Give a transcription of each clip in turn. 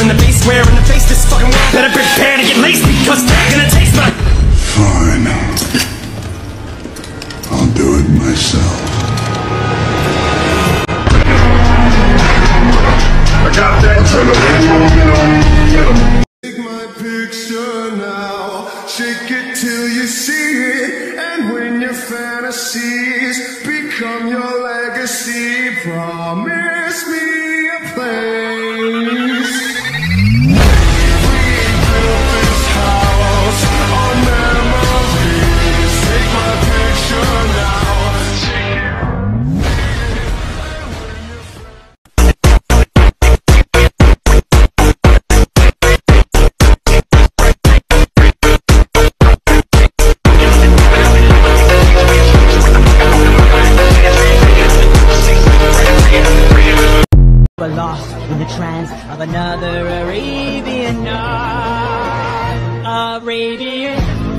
in the face, square in the face, this fucking world better prepare to get laced, because they're gonna taste my... Fine. I'll do it myself. I got that. Take my picture now, shake it till you see it, and when your fantasies become your legacy, promise me a place. Lost in the trance of another Arabian night. Arabian.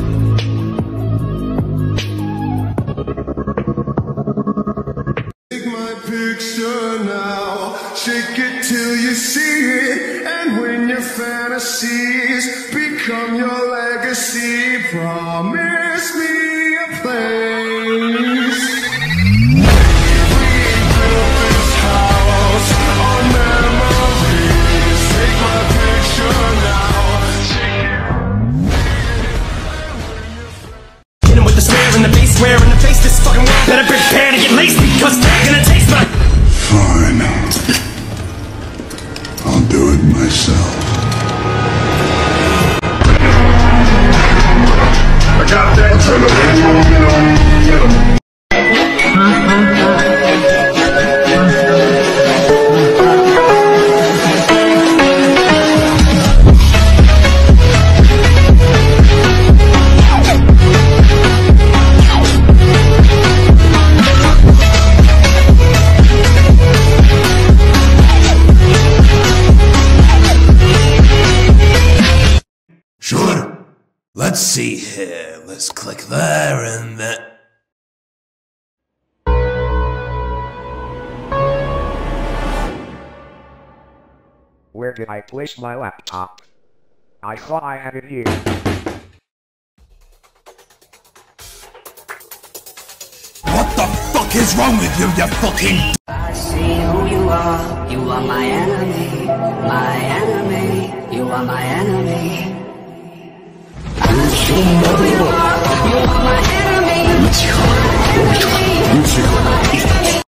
Take my picture now, shake it till you see it, and when your fantasies become your legacy, promise me a place. In the face, square in the face, this fucking world better prepare to get laced, because they're gonna taste my... Fine. I'll do it myself. I got that. Sure. Let's see here. Let's click there and then... Where did I place my laptop? I thought I had it here. What the fuck is wrong with you, you fucking... I see who you are my enemy, you are my enemy. I see who you are my enemy,